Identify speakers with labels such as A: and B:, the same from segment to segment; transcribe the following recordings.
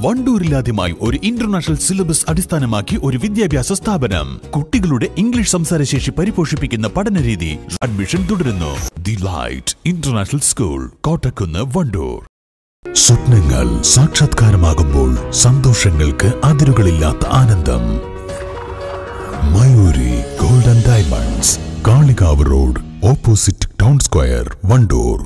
A: വണ്ടൂരിലാദ്യമായി ഒരു international syllabus അടിസ്ഥാനമാക്കി ഒരു വിദ്യാഭ്യാസ സ്ഥാപനം. കുട്ടികളുടെ ഇംഗ്ലീഷ് സംസാരശേഷി പരിപോഷിപ്പിക്കുന്ന പഠനരീതി. അഡ്മിഷൻ തുടരുന്നു. The light international school, Kottakkunnu, Wandoor. സ്വപ്നങ്ങൾ സാക്ഷാത്കാരമാകുമ്പോൾ സന്തോഷങ്ങൾക്ക് അതിരുകളില്ലാത്ത ആനന്ദം. Mayuri gold and diamonds, Kalikavu road, opposite town square, Wandoor.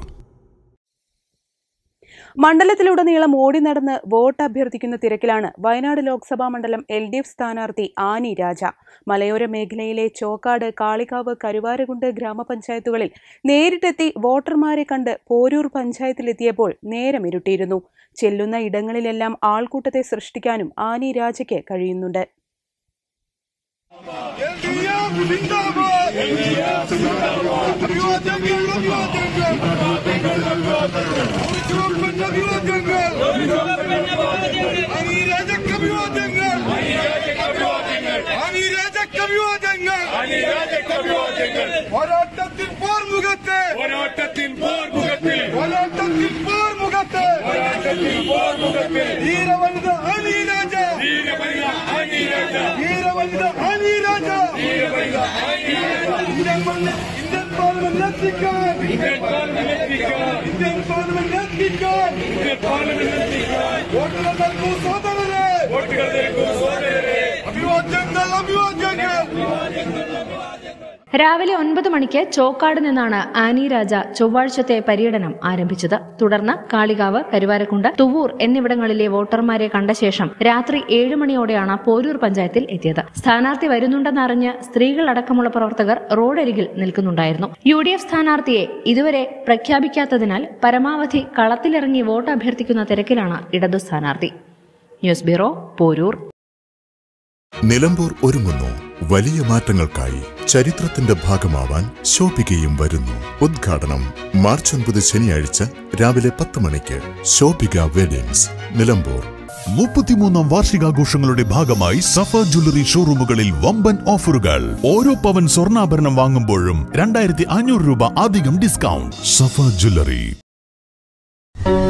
B: മണ്ഡലത്തിലുടനീളം ഓടി നടന്ന് വോട്ട് അഭ്യർത്ഥിക്കുന്ന തിരക്കിലാണ് വയനാട് ലോക്സഭാ മണ്ഡലം LDF സ്ഥാനാർത്ഥി ആനി രാജ. മലയോര മേഖലയിലെ ചോക്കാട്, കാളികാവ്, കരുവാരകുണ്ട് ഗ്രാമപഞ്ചായത്തുകളിൽ നേരിട്ടെത്തി വോട്ടർമാരെ കണ്ട് പോരൂർ പഞ്ചായത്തിലെത്തിയപ്പോൾ നേരം ഇരുട്ടിയിരുന്നു. ചെല്ലുന്ന ഇടങ്ങളിലെല്ലാം ആൾക്കൂട്ടത്തെ സൃഷ്ടിക്കാനും ആനി രാജയ്ക്ക് കഴിയുന്നുണ്ട്.
C: രാവിലെ 9 മണിക്ക് ചോക്കാട് നിന്നാണ് ആനി രാജ ചൊവ്വാഴ്ചത്തെ പര്യടനം ആരംഭിച്ചത്. തുടർന്ന് കാളികാവ്, കരുവാരക്കുണ്ട്, തുവൂർ എന്നിവിടങ്ങളിലെ വോട്ടർമാരെ കണ്ട ശേഷം രാത്രി 7 മണിയോടെയാണ് പോരൂർ പഞ്ചായത്തിൽ എത്തിയത്. സ്ഥാനാർത്ഥി വരുന്നുണ്ടെന്നറിഞ്ഞ് സ്ത്രീകളടക്കമുള്ള പ്രവർത്തകർ റോഡരികിൽ നിൽക്കുന്നുണ്ടായിരുന്നു. UDF സ്ഥാനാർത്ഥിയെ ഇതുവരെ പ്രഖ്യാപിക്കാത്തതിനാൽ പരമാവധി കളത്തിലിറങ്ങി വോട്ട് അഭ്യർത്ഥിക്കുന്ന തിരക്കിലാണ് ഇടതു സ്ഥാനാർത്ഥി. News bureau, Poroor.
D: നിലമ്പൂർ ഒരുങ്ങുന്നു വലിയ മാറ്റങ്ങൾക്കായി. ചരിത്രത്തിന്റെ ഭാഗമാവാൻ ശോഭികയും വരുന്നു. ഉദ്ഘാടനം മാർച്ച് 9 ശനിയാഴ്ച രാവിലെ 10 മണിക്ക്. ശോഭിക വെഡിങ്സ്, നിലമ്പൂർ.
A: 33ാം വാർഷികാഘോഷങ്ങളുടെ ഭാഗമായി സഫ ജ്വല്ലറി ഷോറൂമുകളിൽ വമ്പൻ ഓഫറുകൾ. ഓരോ പവൻ സ്വർണ്ണാഭരണം വാങ്ങുമ്പോഴും 2500 രൂപ അധികം ഡിസ്കൗണ്ട്. സഫ ജ്വല്ലറി.